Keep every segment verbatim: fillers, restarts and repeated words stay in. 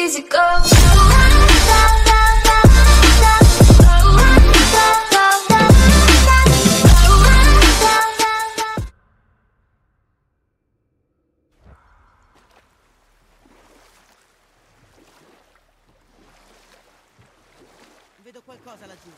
easy go. Vedo qualcosa laggiù.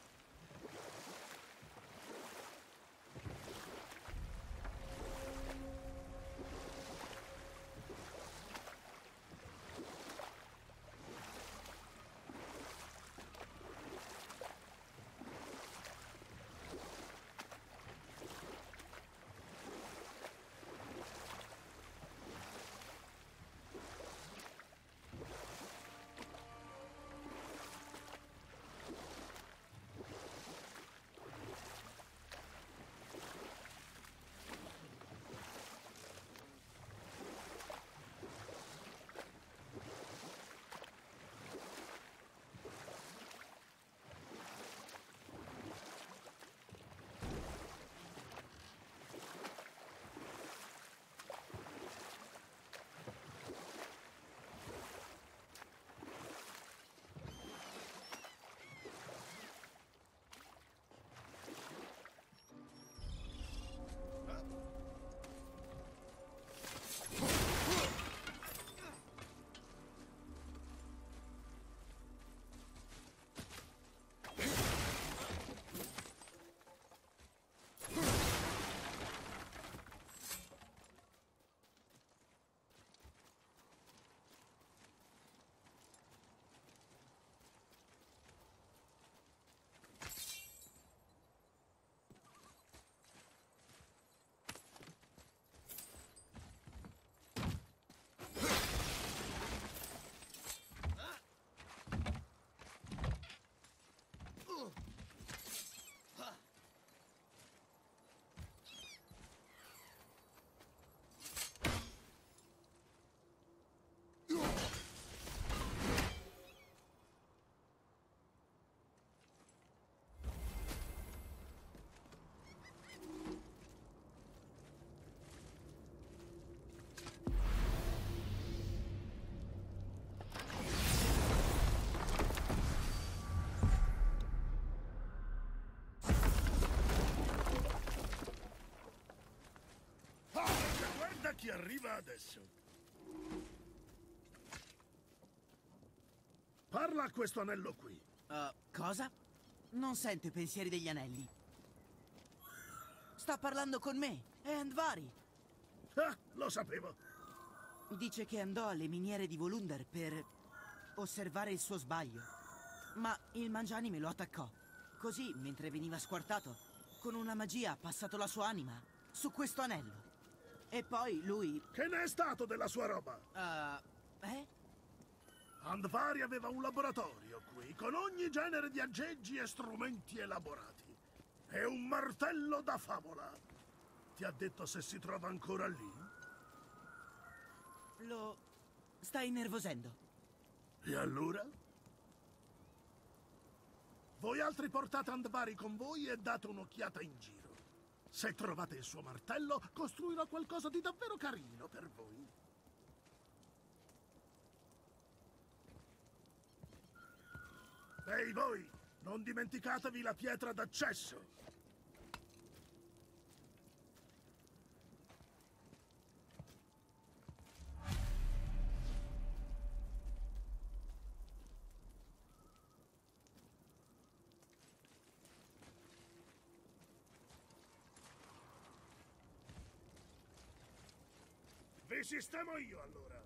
Chi arriva adesso? Parla a questo anello qui. Uh, cosa? Non sento i pensieri degli anelli. Sta parlando con me, è Andvari. Ah, lo sapevo. Dice che andò alle miniere di Volunder per osservare il suo sbaglio. Ma il Mangianime lo attaccò. Così, mentre veniva squartato, con una magia ha passato la sua anima su questo anello. E poi lui... Che ne è stato della sua roba? Uh, eh? Andvari aveva un laboratorio qui, con ogni genere di aggeggi e strumenti elaborati. E un martello da favola. Ti ha detto se si trova ancora lì? Lo sta innervosendo. E allora? Voi altri portate Andvari con voi e date un'occhiata in giro. Se trovate il suo martello, costruirò qualcosa di davvero carino per voi. Ehi voi, non dimenticatevi la pietra d'accesso. Vi sistemo io, allora.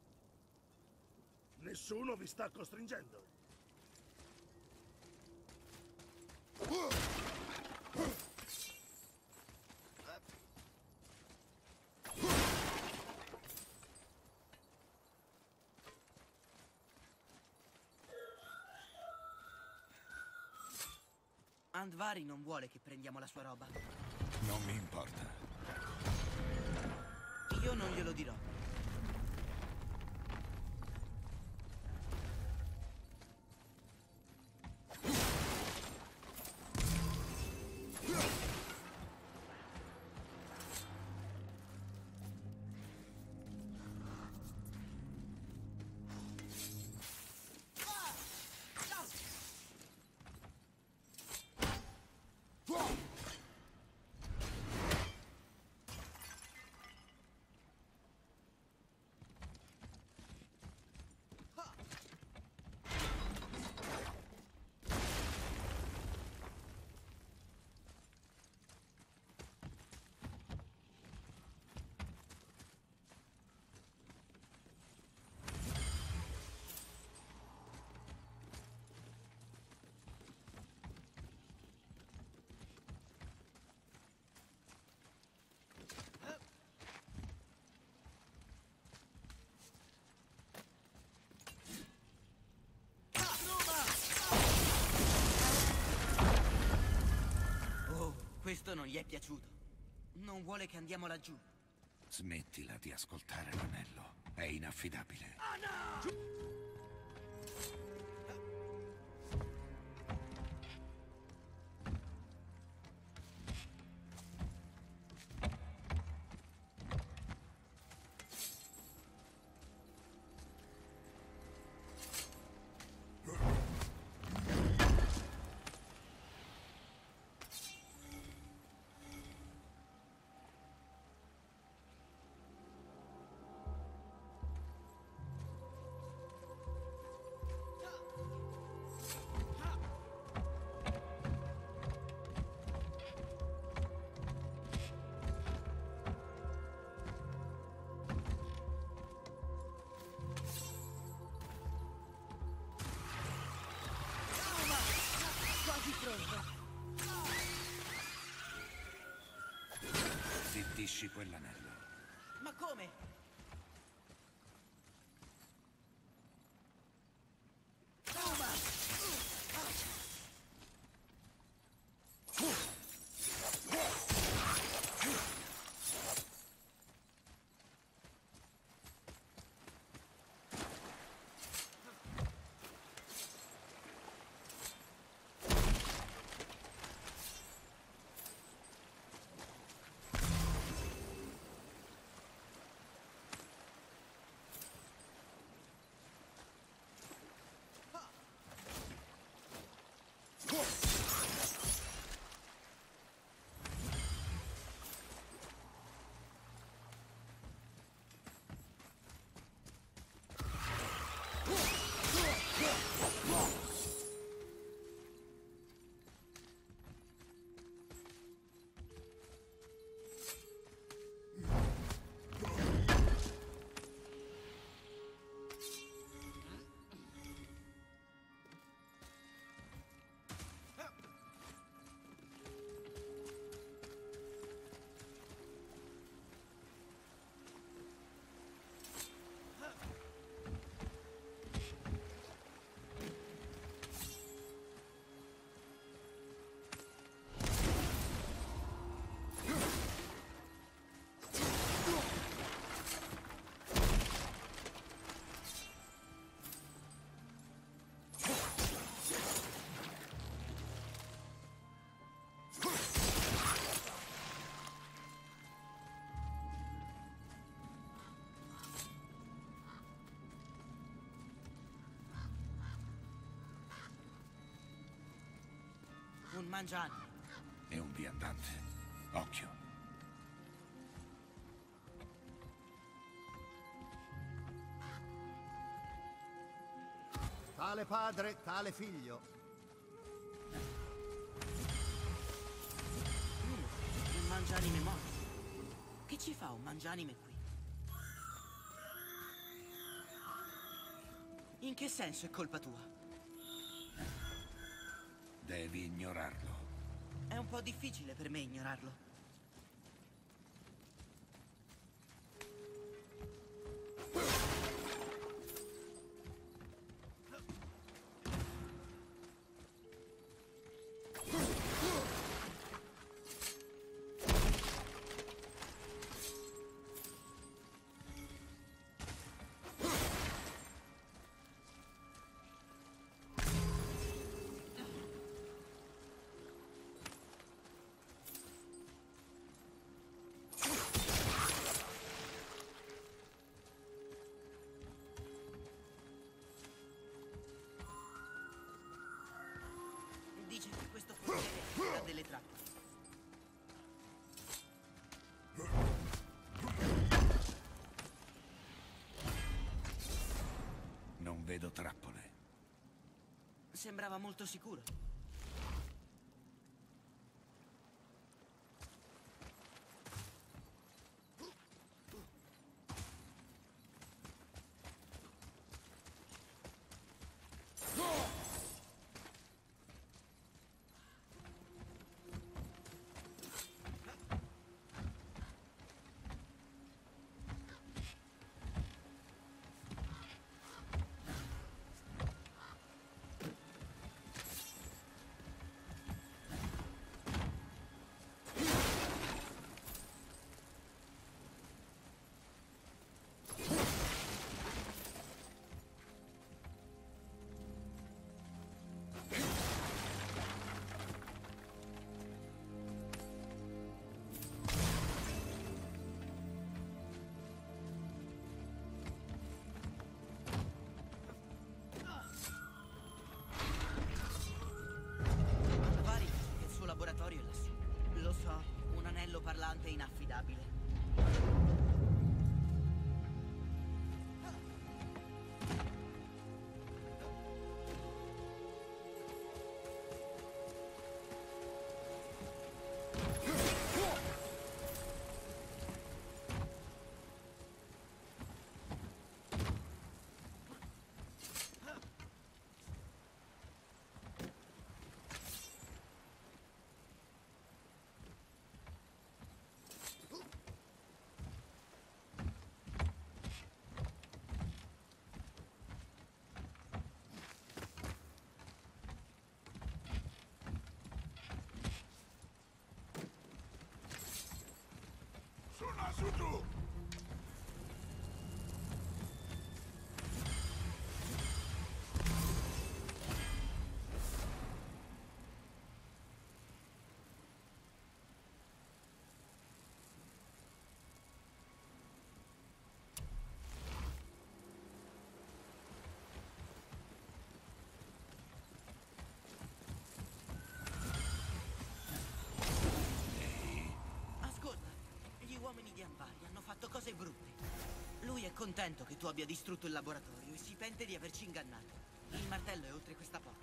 Nessuno vi sta costringendo. Andvari non vuole che prendiamo la sua roba. Non mi importa. Io non glielo dirò. Questo non gli è piaciuto. Non vuole che andiamo laggiù. Smettila di ascoltare l'anello. È inaffidabile. Ah, no! Zittisci quell'anello. Ma come? Un mangianime. È un viandante. Occhio. Tale padre, tale figlio. Mm, un mangianime morto. Che ci fa un mangianime qui? In che senso è colpa tua? Devi ignorarlo. È un po' difficile per me ignorarlo. Dice che questo forziere ha delle trappole. Non vedo trappole. Sembrava molto sicuro. fatto cose brutte. Lui è contento che tu abbia distrutto il laboratorio e si pente di averci ingannato. Il martello è oltre questa porta.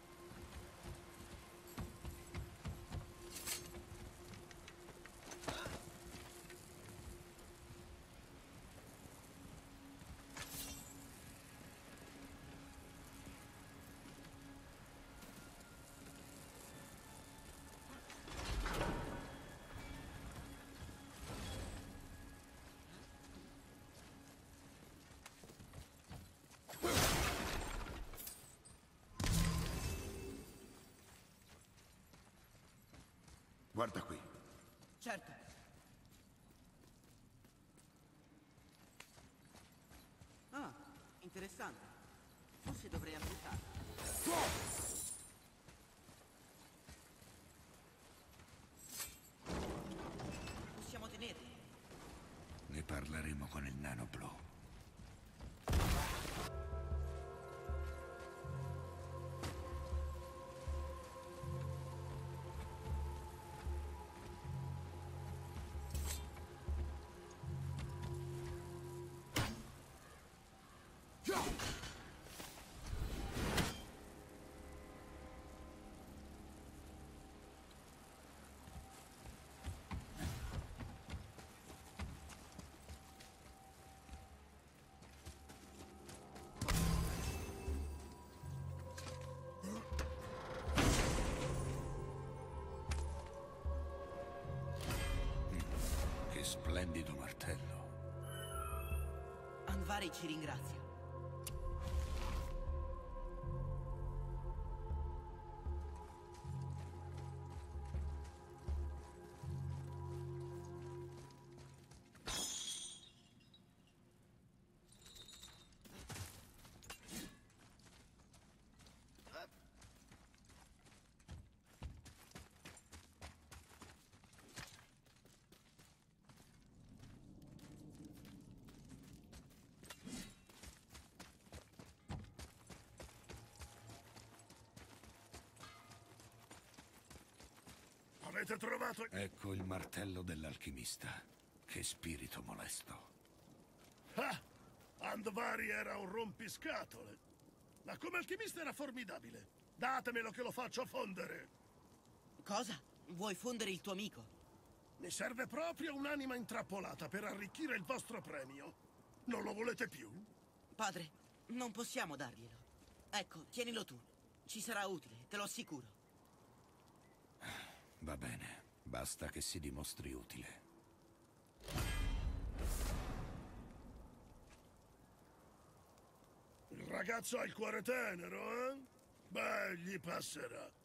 Guarda qui. Certo. Ah, interessante. Forse dovrei appuntarlo. Possiamo tenerli. Ne parleremo con il nano blu. Che splendido martello. Andvari ci ringrazia. Avete trovato... Ecco il martello dell'alchimista. Che spirito molesto. Ah! Andvari era un rompiscatole. Ma come alchimista era formidabile. Datemelo che lo faccio fondere. Cosa? Vuoi fondere il tuo amico? Mi serve proprio un'anima intrappolata per arricchire il vostro premio. Non lo volete più? Padre, non possiamo darglielo. Ecco, tienilo tu. Ci sarà utile, te lo assicuro. Va bene, basta che si dimostri utile. Il ragazzo ha il cuore tenero, eh? Beh, gli passerà.